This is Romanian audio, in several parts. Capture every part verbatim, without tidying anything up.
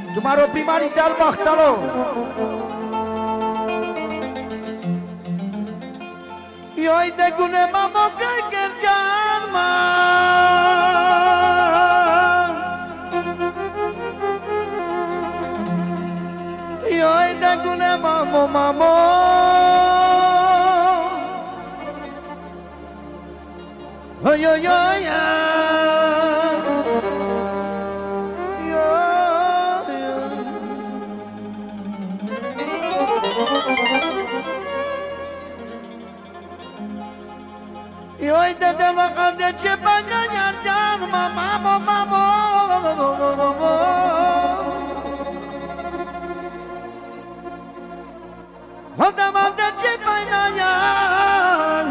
Tomorrow primari tal bahtalo. Yoi de gune mamo ke kerjan ma. Yoi de gune mamo mamo. Oi oi oi ya. Yoi de de la kande che baganyar jan mama mama mama. Hada mande che baganyar.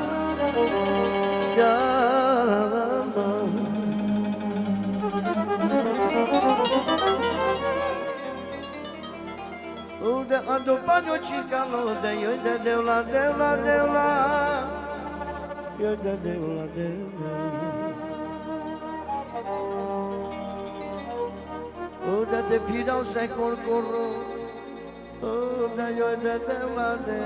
Ya O de ando panyo chicano de yoi de de la de la de la. Yoi de de la de la. O de de pirao se corcorro. O de yoi de de la de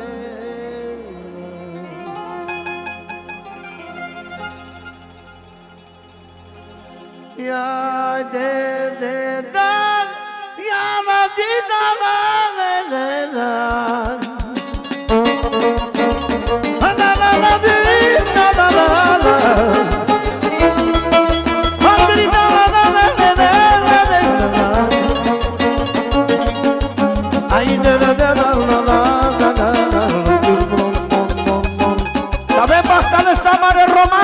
la. Ya de de da. Ya la di da la la la la. La la la la di da la la la. La di da la la la la la la la. Ay da da da la la la la la. Sabe basta de Samar Roma.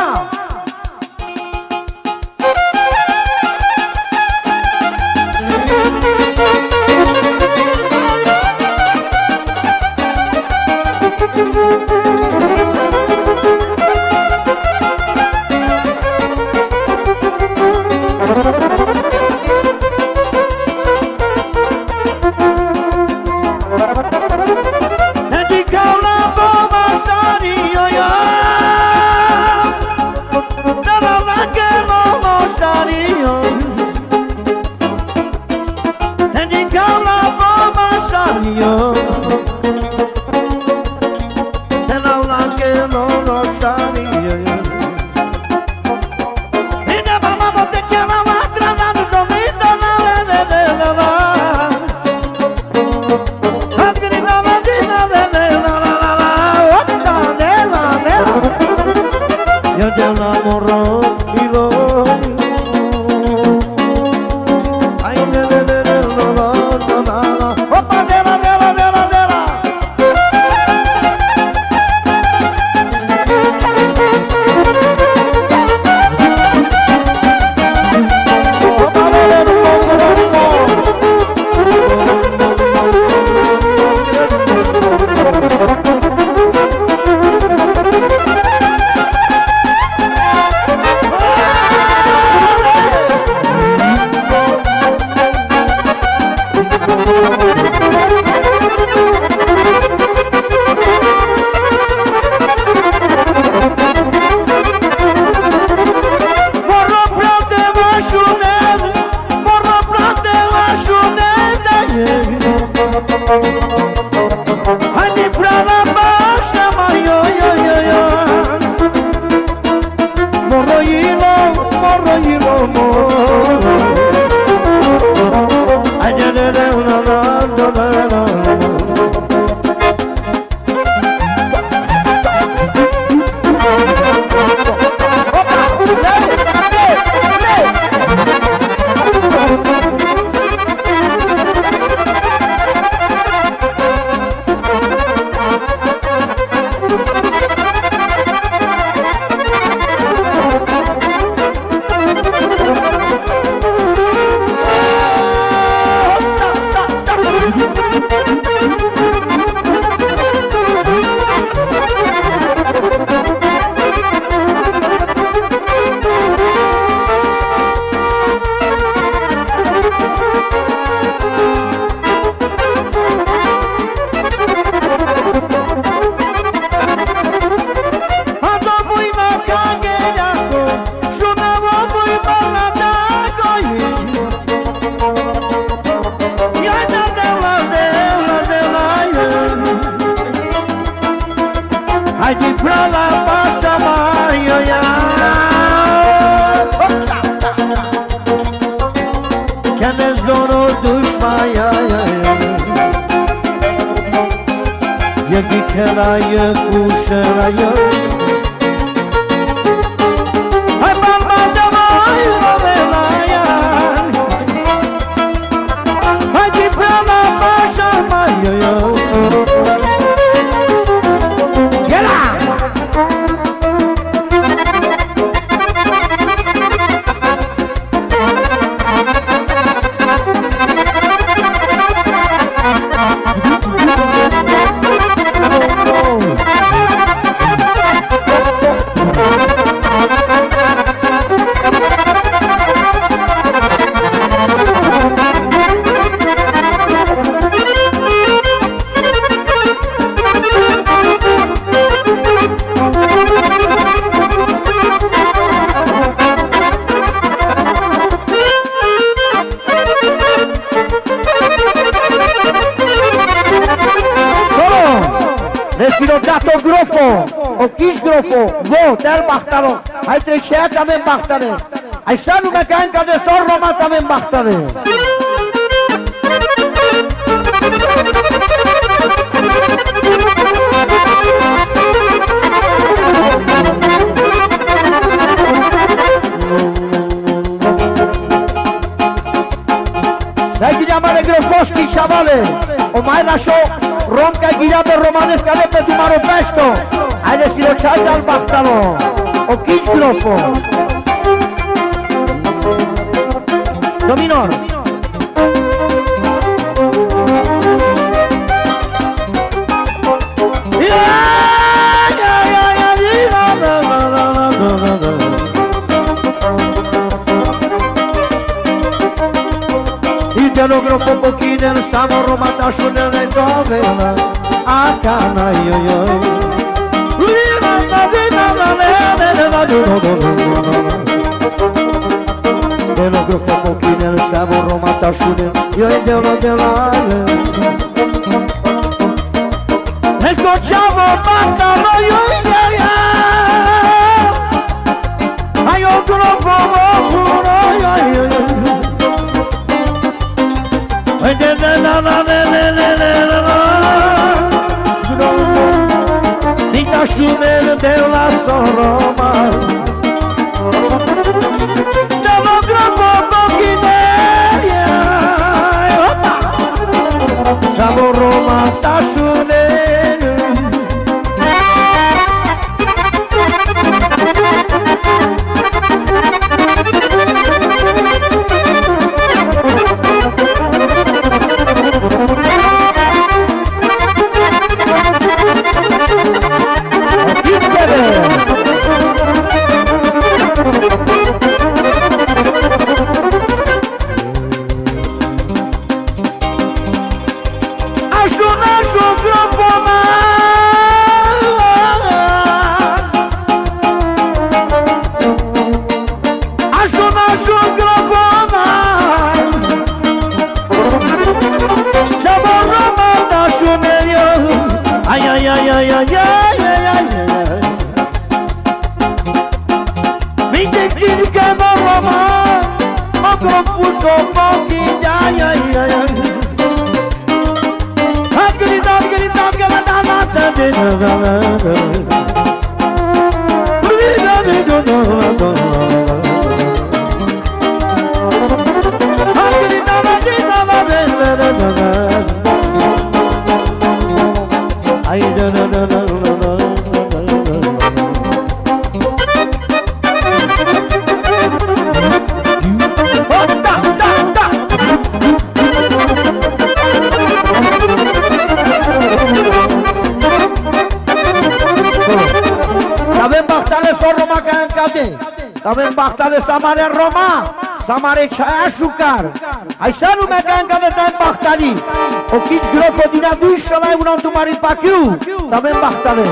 ay ay ay Yegi kerayı kuşerayı Ay bamba demay rovelayan Ay cipela başamayo Gel lan Dato grofo, o kish grofo, vo, der bachtalo, hai trecea tamen bachtale, ai sanu mecanca de sor Roma tamen bachtale. Sai che chiamare Grofoski, sciavale, o mai lasciò Ronca e Ghigliato Romanesca Leppe di Maro Pesto hai le stilocciate al Bastalo o chi sgrofo Dominor il piano grofo pochino stavo romata su nelle dovela a cana io io piano grofo pochino stavo romata su io e devo devo e scocciavo basta lo io io ai io grofo puro io io Vita șumer de la Soroma Demografo Boghineria Samo Roma ta șumer Avem bahtale samare Roma, samare chaya shukar. Aisa nu me ganga de tan bahtali. O kich grofo dina duş shalai unan tumari pakiu. Avem bahtale.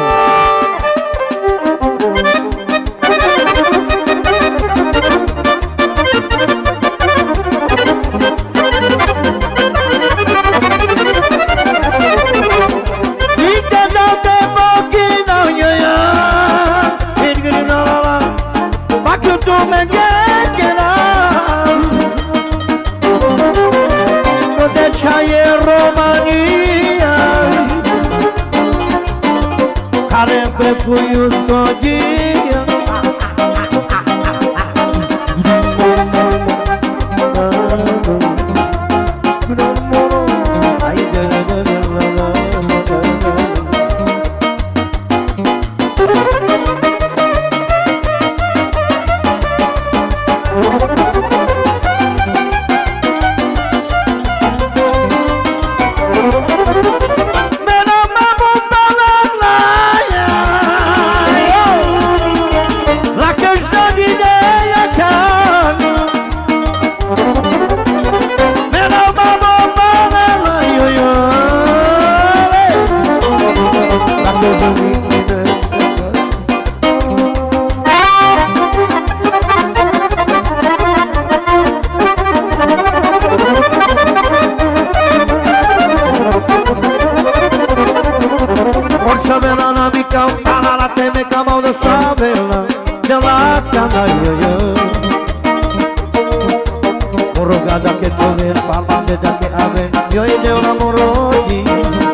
Morogada que toven, palma de da que aven, yo y de una morodi.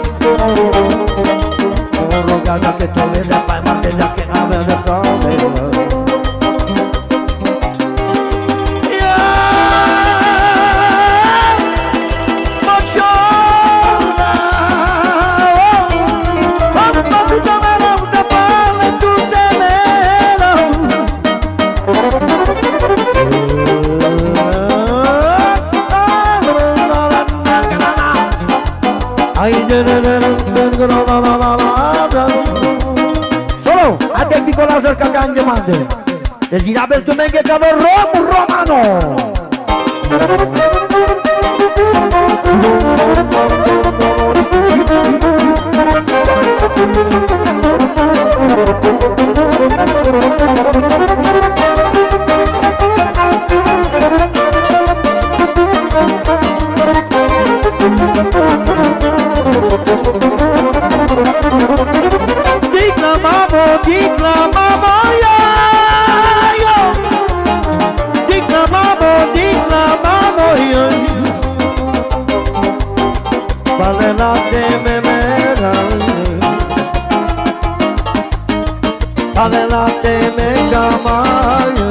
Morogada que toven, palma de da que aven, de sabe. Solo, até ficou lá cerca gang de mande. Desirabel também que tava Romo Romano. Declamamos, declamamos, yo, yo. Declamamos, declamamos, yo. Vale la temera, vale la temera, yo.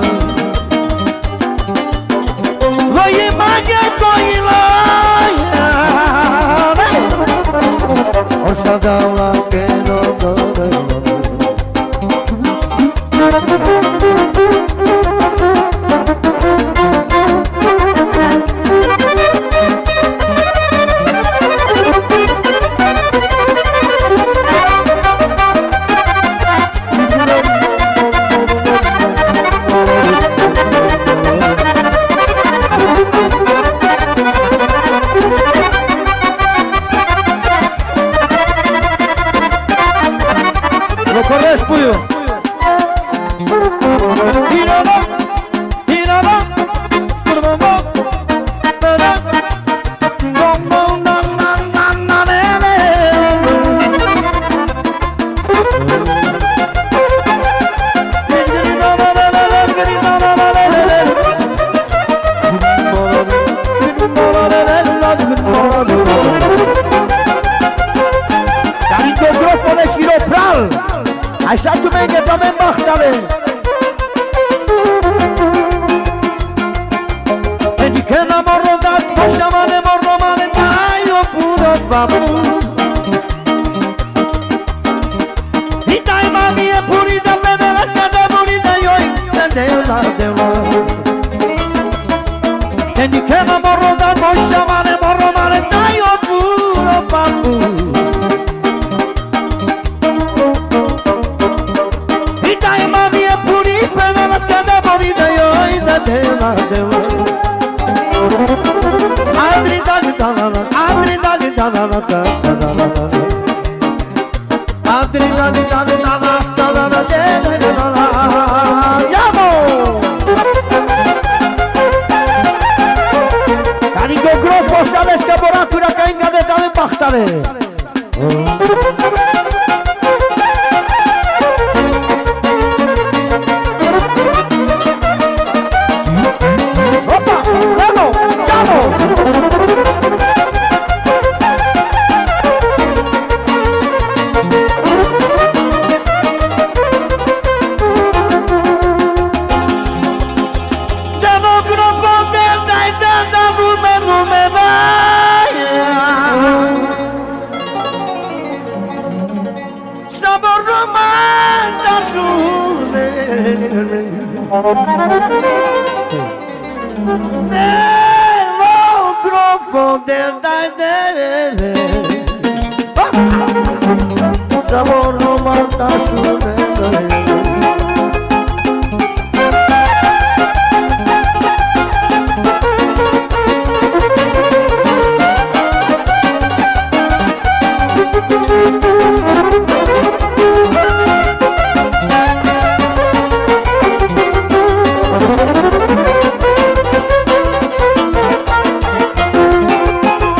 Voy mañana, voy la, o sea, da la que no. Lo corres, Puyo. Tiraba, tiraba, tiraba, como na na na na Dari mikrofon Siropral. Așa tu merge pe mine bahtale. Dedică n-am rodat, așa mane moromane, dai o pură babu. I dai mamie purida pe de la scada burida ioi, de la de la. Dedică n-am rodat, așa mane moromane, dai o pură babu. Dela, dela. Adri dali dala, adri dali dala, dala. Adri dali dali dala, dala, dala. Yamo. Carico grosso, sabes que boratura cainga de dale bachtale. Nelo grupo del dai sabor no mata su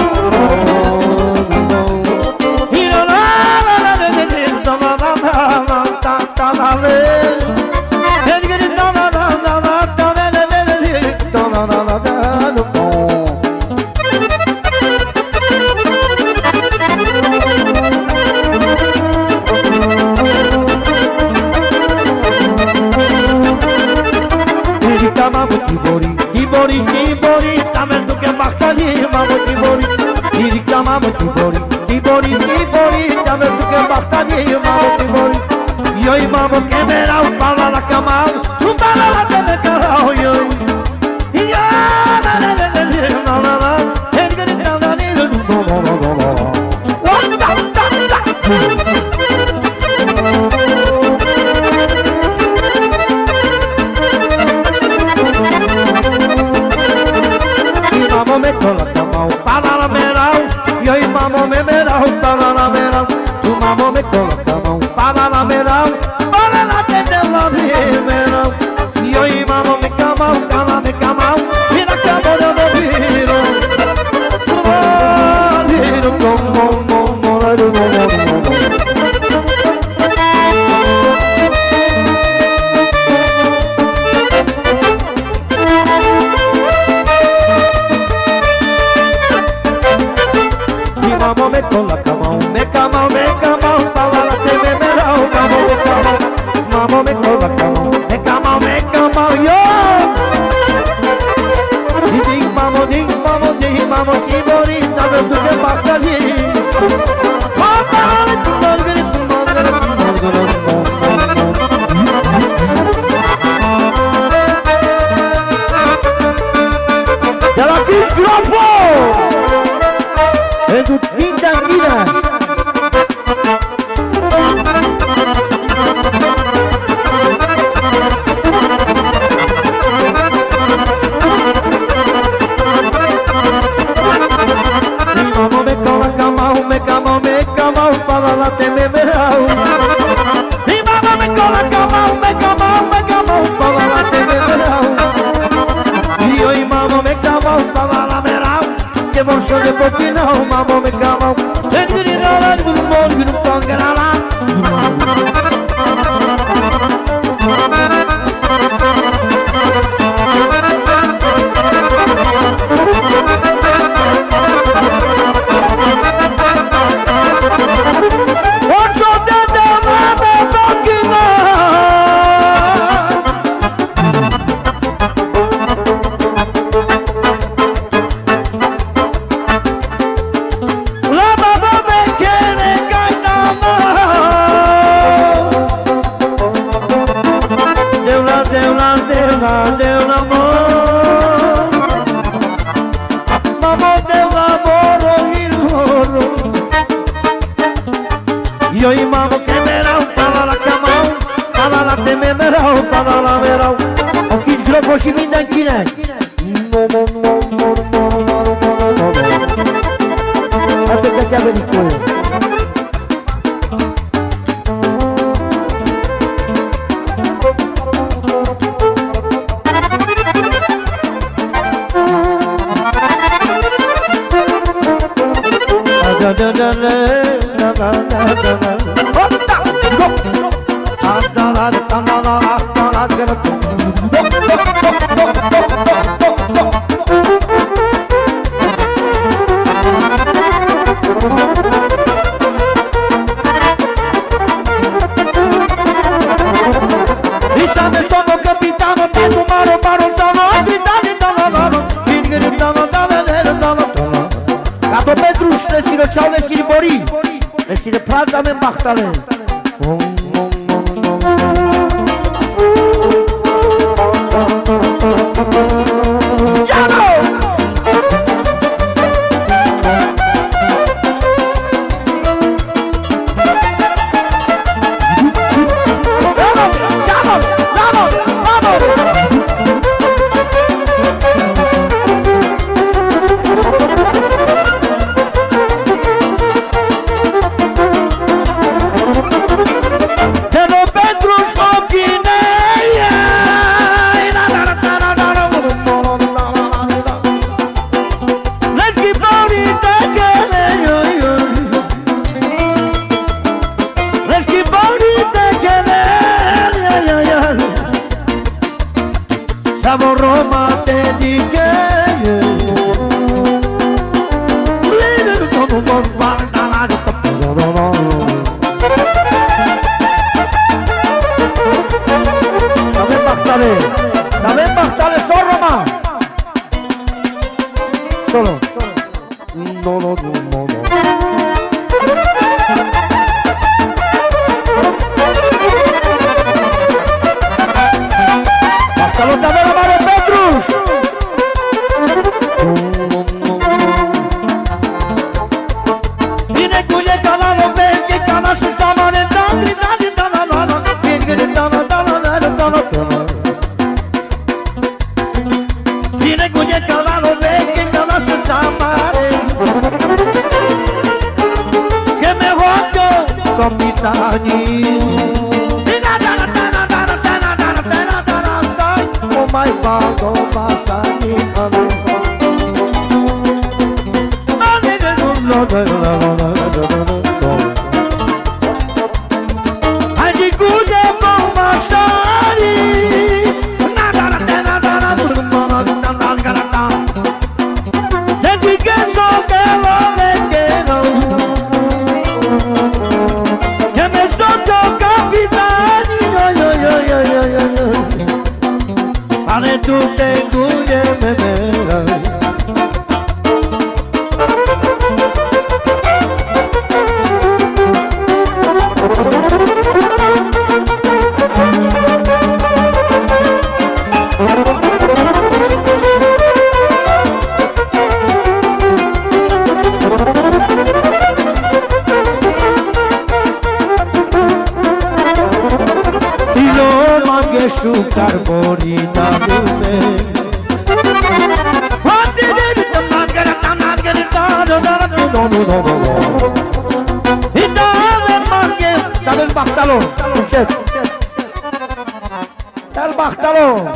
la la la la la la la la la cola camao, para la merao, yo y mamo me merao, para la merao, tu mamo me cola camao, para la merao, para la tete la merao, yo y mamo me camao, cana me camao, mira cabo de lo viro, viro como mo mo me cola camao, me camao, me camao, para la te me merao, mamo me camao, mamo me cola camao, me camao, me camao, yo. Ding mamo, ding mamo, ding mamo, que bonita, meu tu que bacali. Ela quis grafo. É do Linda Mina. Mi mamá me cola camao, me camao, me camao, para la te me merao. Mi mamá me cola camao, me camao, me camao, para la te me merao. Y yo y mamá me camao, para la merao. Que bolso de popinão, mamão me camão, engrina do mundo no pangarala. Bolso de demanda toquina. Deu namoro, mamô deu namoro, e eu e mamô que merau, para lá camão, para lá te me merau, para lá merau, o que esgravou se me dá aqui, né? Até que acaba de coisa. Da da da da da da da da. Opa! Go! Da da da da da da da da da. E sabe só no capitano tem no mar o barulho no agitado da da da. Ingrid da da da da da da. Gato Petrus, nesire çal, nesire bori, nesire pravda men baktale. Jano! Siamo Roma te di che Dame Bartale, dame Bartale, solo Roma. Solo No, no, no, no, no. Salutare la mare Petrus! Vine cu e canalul vechi, canal și zamane, dani, dani, dana, dana, vine dana, dana, dana, dana, dana. Vine cu e canalul vechi, canal și zamane. șucar borita lume. Dă-mi Bachtalon, încet. Dă-l Bachtalon.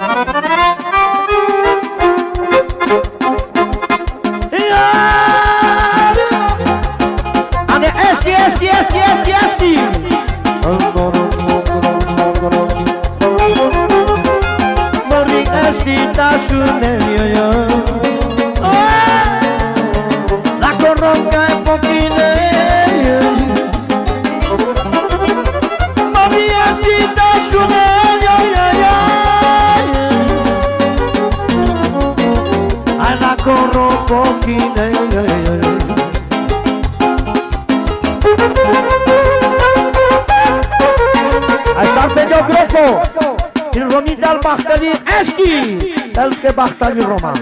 Ane esti, esti, esti, esti, esti. Morning esti, tașune, yo, yo. La coronca e pochine. Morning esti, tașune, yo, yo, yo. Ai la coronca pochine, yo, yo, yo. Asante yo grupo, il Romita al Bachtali Eschi, el che Bachtali Roma.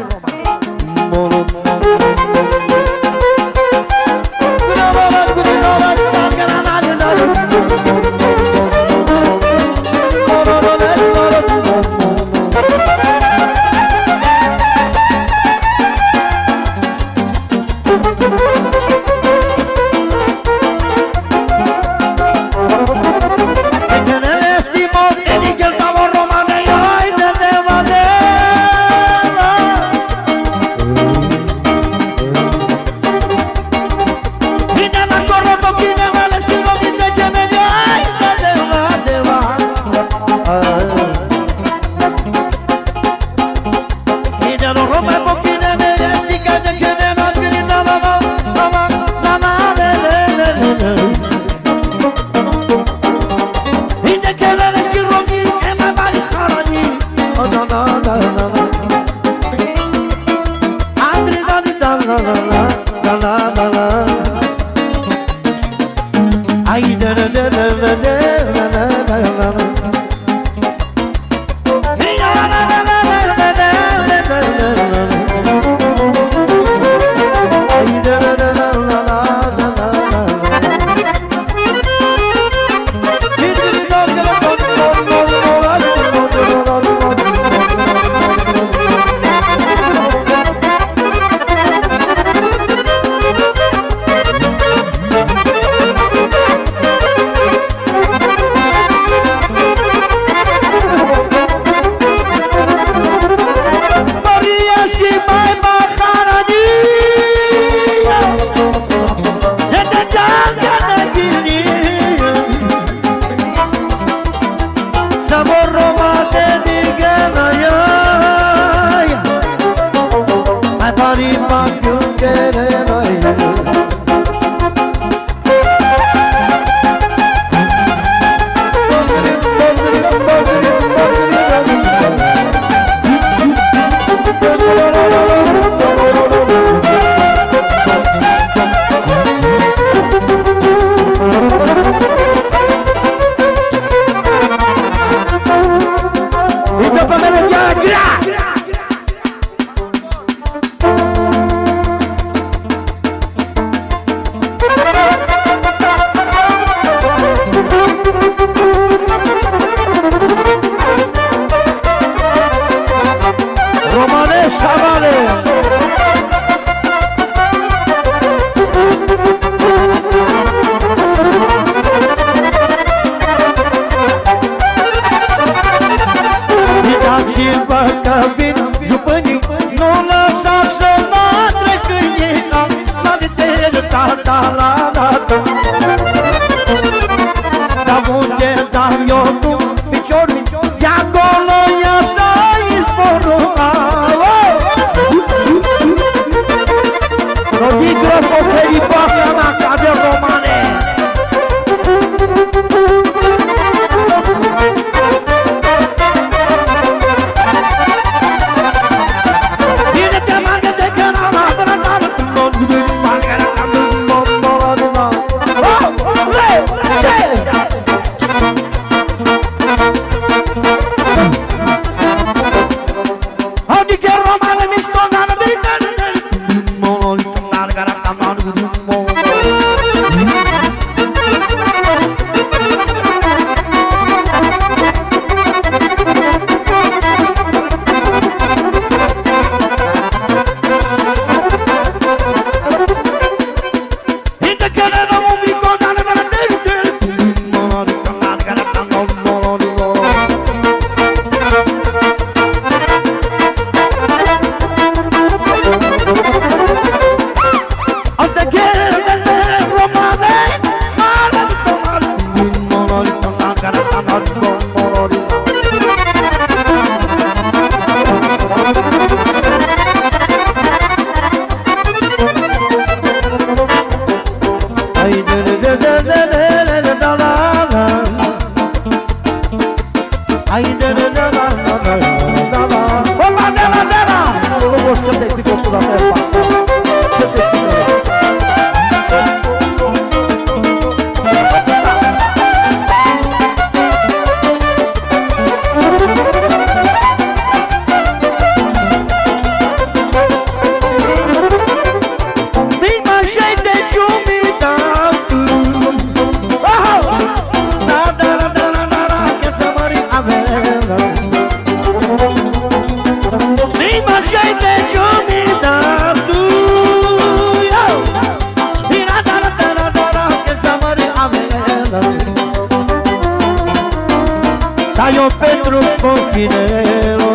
Taio pentru spochinelo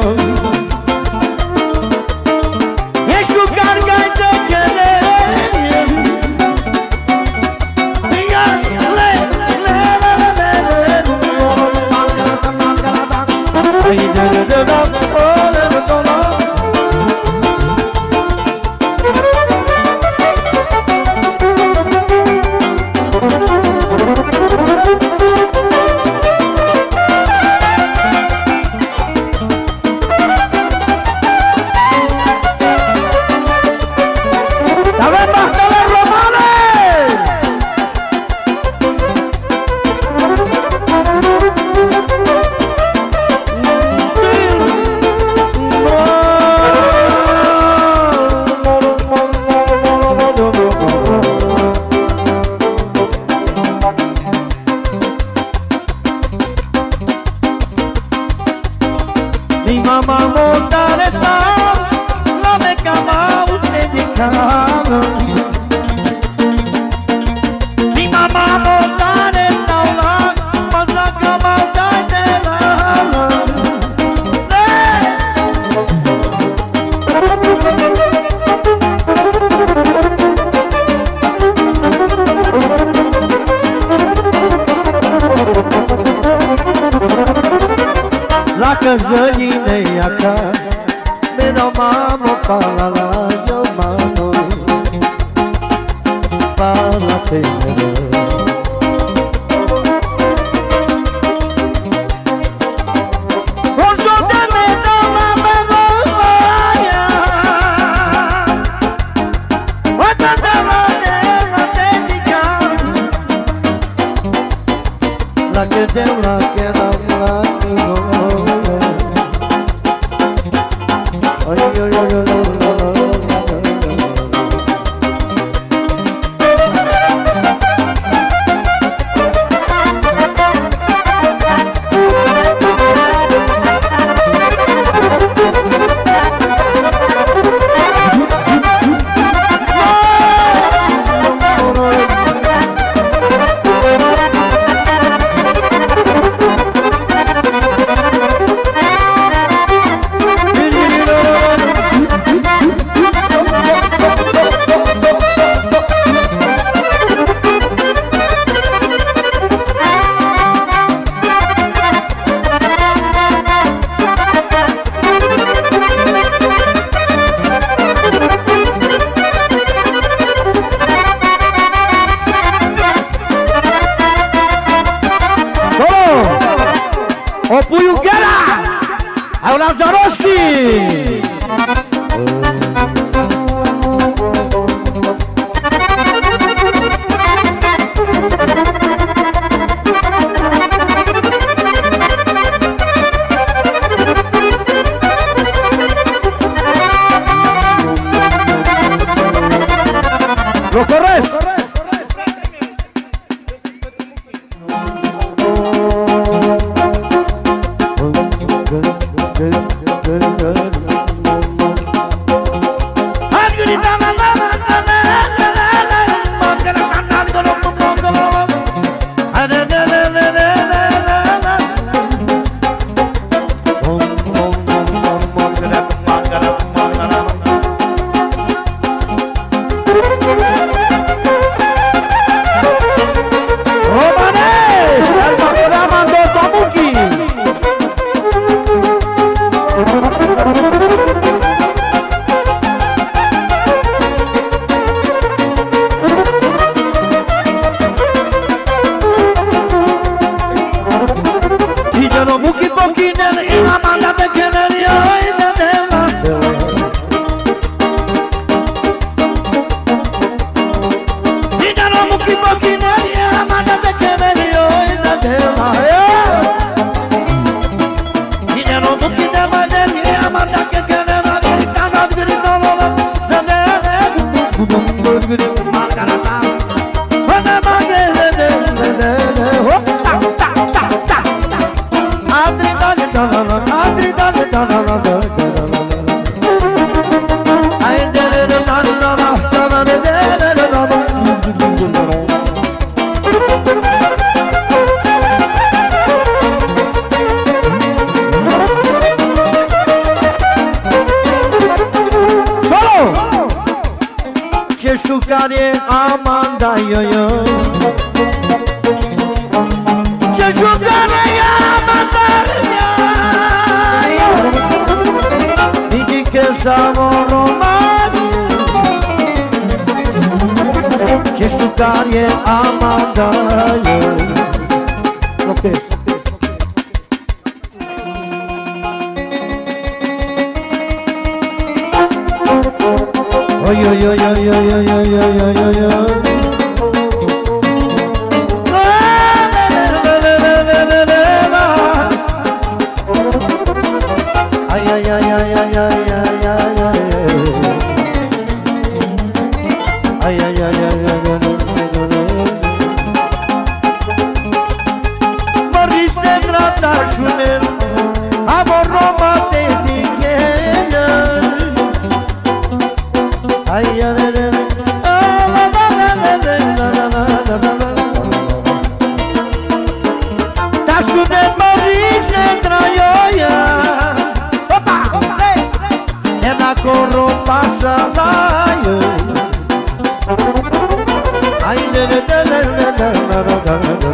Ești un cargai de chelele Le, le, le, le, le, le, le, Mi mamma montare sa, la me cama uite di cama. Mi mamma montare sa, la ma cama uite la. La căzăline iaca, meno mamo pala la yo mano, pala tenere. Orzo de me da la memoria, oata de la de la dedica, la que de la que la la. Care amanda yo yo Ce jucare amanda yo Digi che siamo romani Ce jucare amanda yo Ok Oy oy oy oy oy oy oy oy oy oy oy Ay ay ay ay ay ay ay ay ay ay ay Moriste trata șuner Amor Roma te dichele Ay ay ay ay Ta șuner moriste traioia Opa! E na coro pasa laio Ay de de de de de de de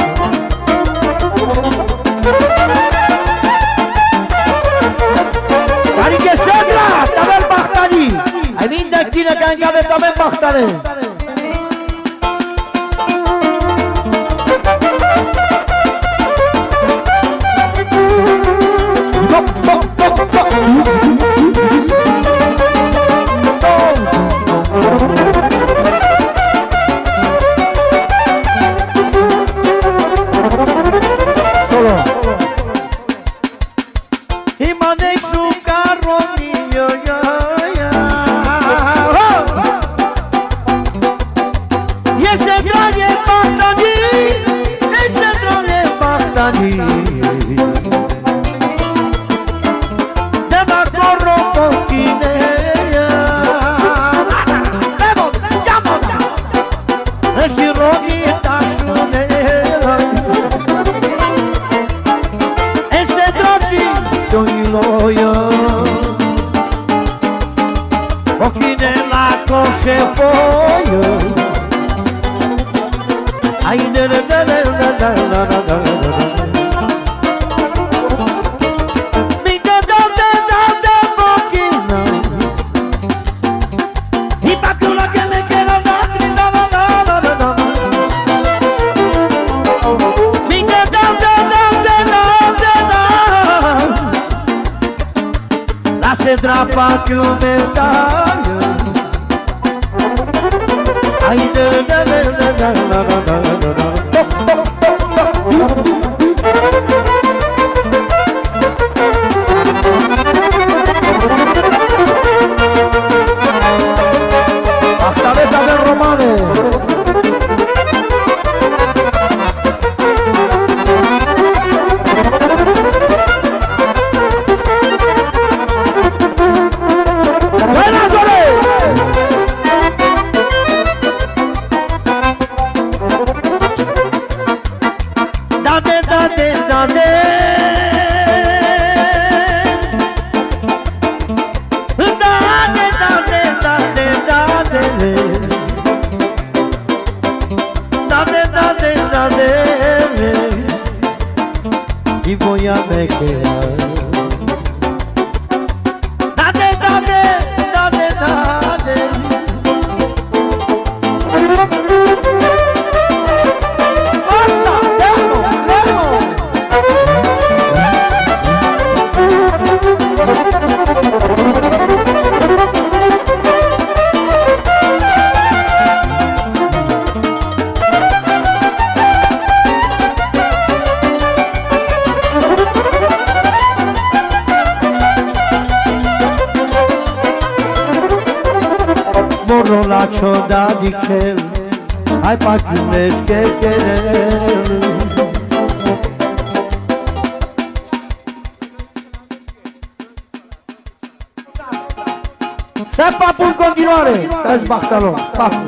Cari che segra, tavel bahtani Ai vinde tine că încape tavel bahtane Drapa que o medalha Ai de de de de de Hasta vez a ver Romane Buenas morro la cioda di chel, ai pachiunes che querer. Se papu în continuare, stai Bachtalon, papu.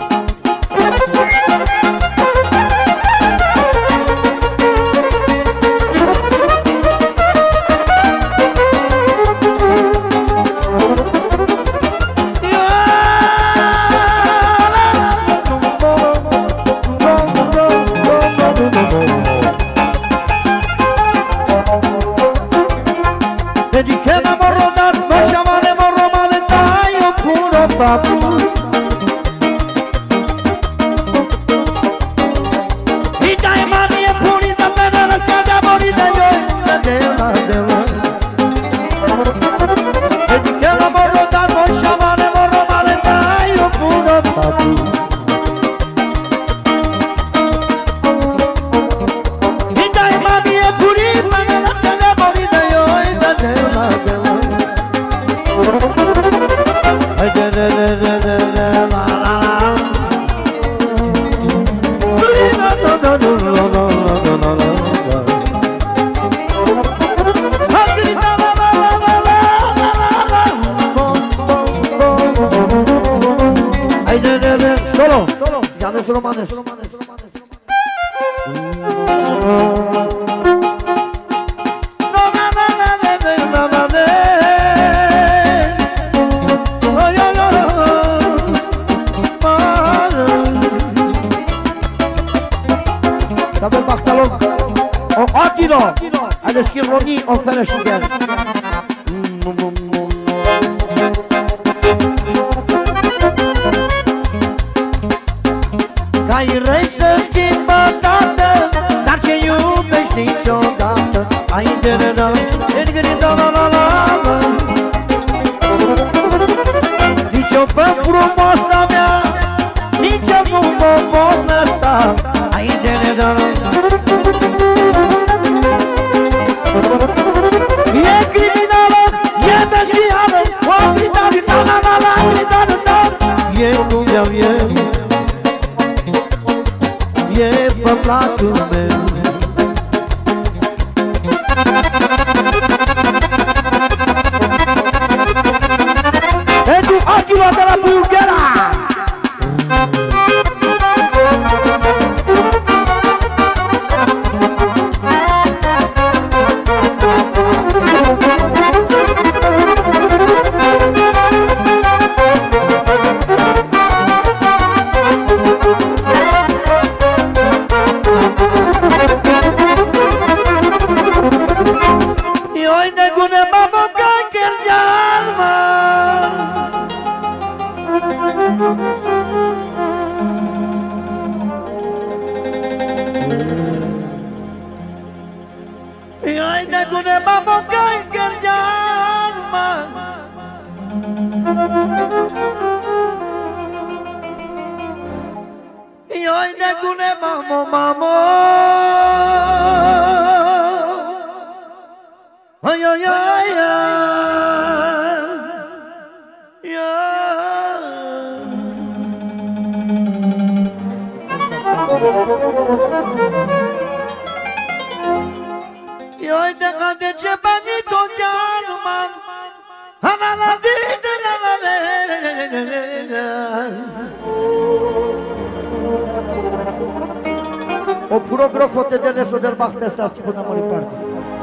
O puro grofote de leso del Bachte sa până mă riparti.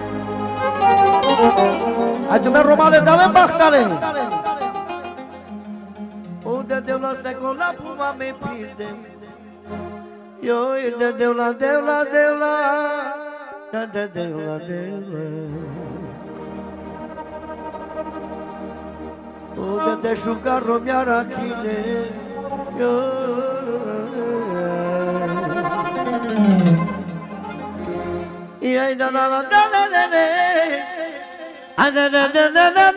Ai tu romale dame Bachtale. O de deu la secola puma me pilde. Yo de deu la deu la deu la. De de deu la deu la. O de te șuca romiara chile. Yo da da da da da da da da da da da da da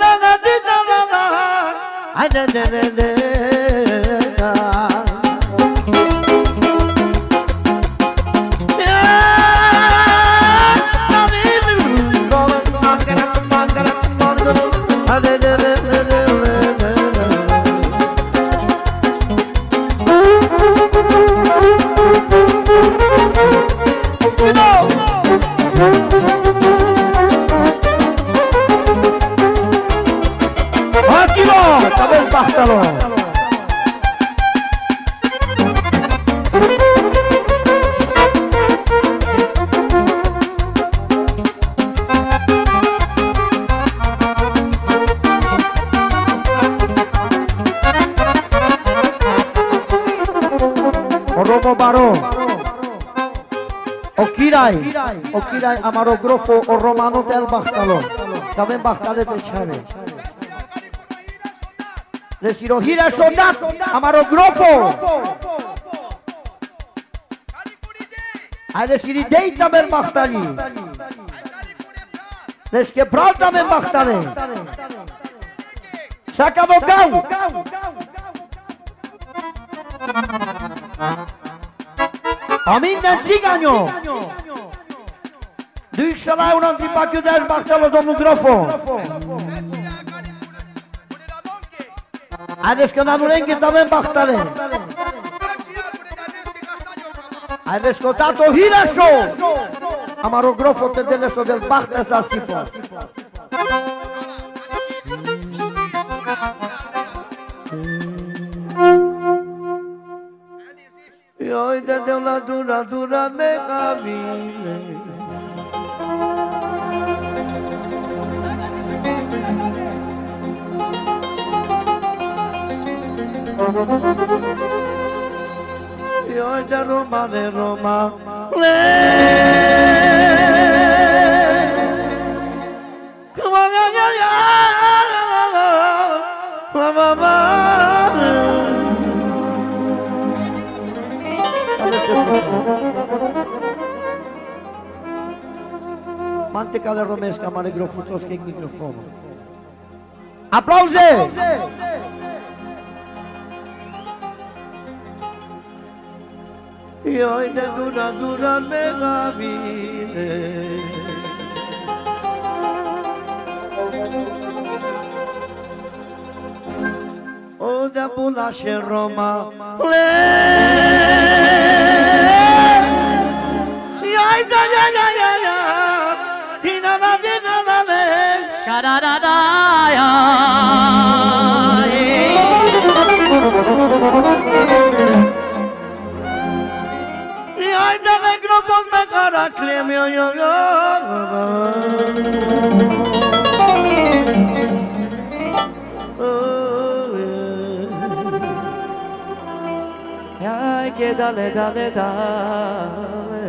da da da da Baro. O Kirai, o Kirai amaro grofo o Romano del Bachtalo. También Bachtale de Chave. Le Sirohira Sodat, amaro grofo. Ai le Siridei también Bachtali. Les Quebral también Bachtale. Saca Bocau. Aminden Țigaño. Duc Șalai un antipachiu de aș Bachtalo, domnul Grofo. Haideți că n-anulenghi también Bachtale. Haideți că tato Hirașo. Amaro Grofo te deleso del Bachta sa stipo. Io de una dura dura me camine. Io de Roma de Roma. Mantecale romesca, mare grofuțos, che microfonul. Aplauze! Io de dura dura mega vine. O de Bulașe Roma. Ai da ya ya ya ya. Dina da dina da le. Sha da da da ya. Ai da le grupos me cara clemio yo yo. Ai que dale dale dale.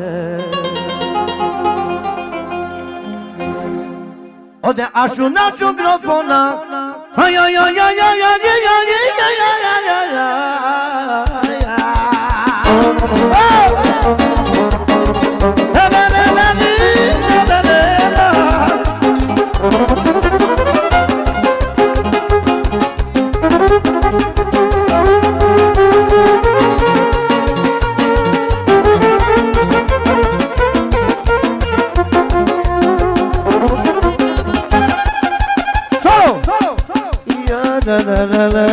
O de așuna și grofona. Ai ai ai ai ai ai ai ai ai ai ai ai. La la la la.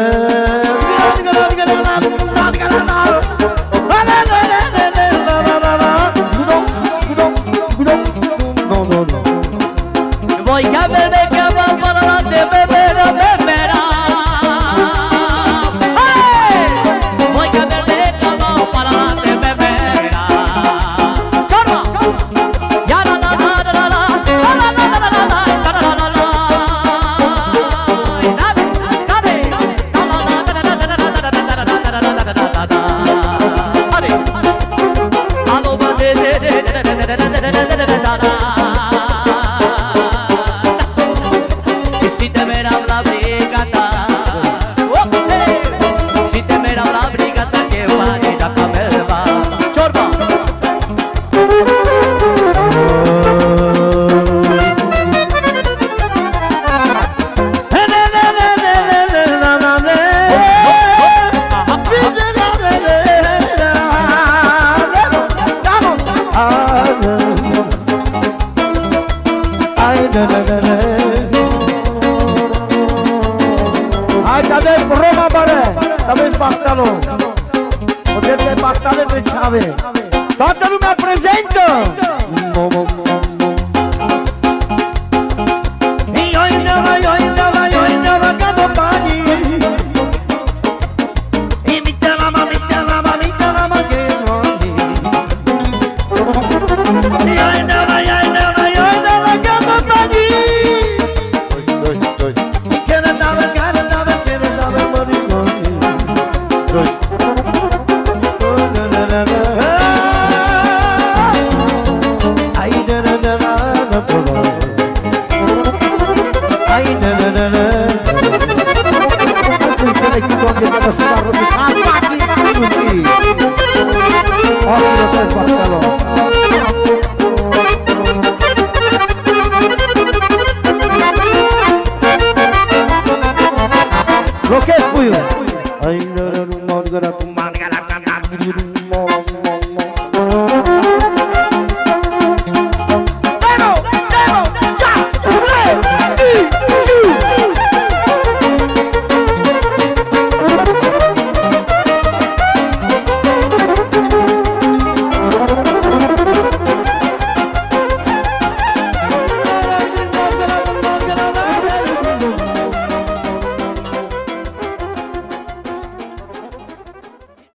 Voy a beber cama para la te beber a beberá. Voy a beber cama para la te beberá. Chorra. Ya la la la la la la la la la la la. Si te verá la brigata, si te verá la brigata que va a ir a camelva. Chorba. Hai cade Roma bare, aveți Bachtalo. Puteți de Bachtale de Ceave. Toată lumea prezentă. Da da da Gora, tu mangala